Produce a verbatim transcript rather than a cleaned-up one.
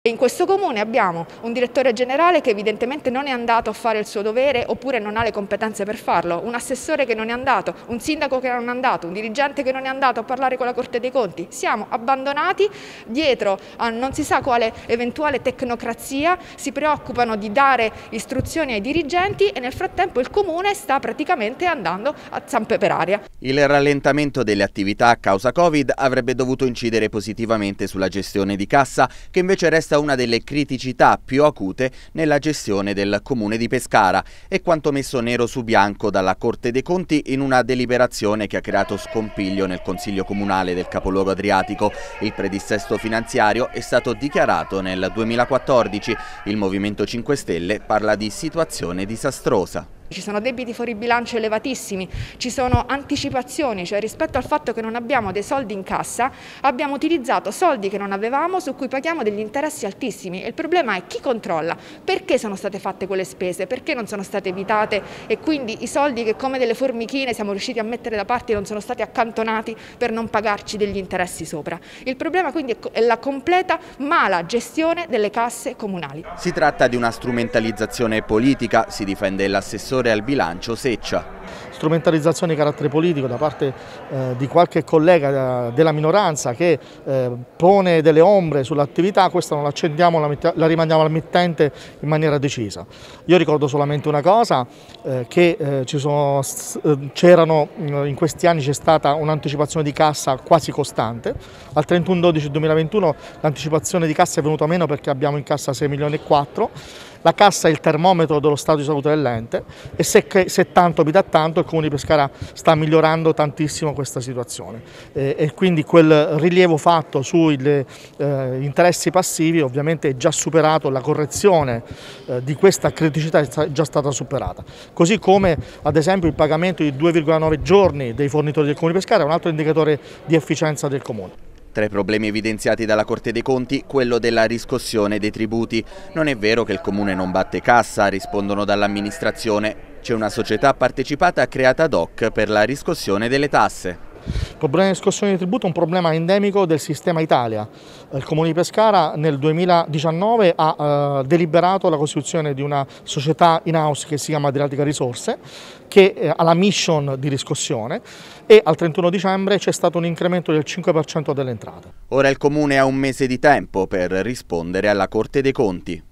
In questo comune abbiamo un direttore generale che evidentemente non è andato a fare il suo dovere oppure non ha le competenze per farlo, un assessore che non è andato, un sindaco che non è andato, un dirigente che non è andato a parlare con la Corte dei Conti. Siamo abbandonati dietro a non si sa quale eventuale tecnocrazia, si preoccupano di dare istruzioni ai dirigenti e nel frattempo il comune sta praticamente andando a zampe per aria. Il rallentamento delle attività a causa Covid avrebbe dovuto incidere positivamente sulla gestione di cassa, che invece resta una delle criticità più acute nella gestione del comune di Pescara e quanto messo nero su bianco dalla Corte dei Conti in una deliberazione che ha creato scompiglio nel Consiglio Comunale del capoluogo adriatico. Il predissesto finanziario è stato dichiarato nel duemilaquattordici. Il Movimento cinque Stelle parla di situazione disastrosa. Ci sono debiti fuori bilancio elevatissimi, ci sono anticipazioni, cioè rispetto al fatto che non abbiamo dei soldi in cassa, abbiamo utilizzato soldi che non avevamo su cui paghiamo degli interessi altissimi. E il problema è chi controlla, perché sono state fatte quelle spese, perché non sono state evitate e quindi i soldi che come delle formichine siamo riusciti a mettere da parte non sono stati accantonati per non pagarci degli interessi sopra. Il problema quindi è la completa mala gestione delle casse comunali. Si tratta di una strumentalizzazione politica, si difende l'assessore al bilancio Seccia. Strumentalizzazione di carattere politico da parte eh, di qualche collega eh, della minoranza che eh, pone delle ombre sull'attività, questa non l'accendiamo, la, la rimandiamo al mittente in maniera decisa. Io ricordo solamente una cosa, eh, che eh, c'erano in questi anni c'è stata un'anticipazione di cassa quasi costante, al trentuno dicembre duemilaventuno l'anticipazione di cassa è venuta meno perché abbiamo in cassa sei milioni e quattro. La cassa è il termometro dello stato di salute dell'ente e se, se tanto mi dà tanto il Comune di Pescara sta migliorando tantissimo questa situazione e, e quindi quel rilievo fatto sui eh, interessi passivi ovviamente è già superato, la correzione eh, di questa criticità è già stata superata. Così come ad esempio il pagamento di due virgola nove giorni dei fornitori del Comune di Pescara è un altro indicatore di efficienza del Comune. Tra i problemi evidenziati dalla Corte dei Conti, quello della riscossione dei tributi. Non è vero che il Comune non batte cassa, rispondono dall'amministrazione. C'è una società partecipata creata ad hoc per la riscossione delle tasse. Il problema di riscossione di tributo è un problema endemico del sistema Italia. Il Comune di Pescara nel duemiladiciannove ha eh, deliberato la costituzione di una società in-house che si chiama Adriatica Risorse, che eh, ha la mission di riscossione e al trentuno dicembre c'è stato un incremento del cinque per cento delle entrate. Ora il Comune ha un mese di tempo per rispondere alla Corte dei Conti.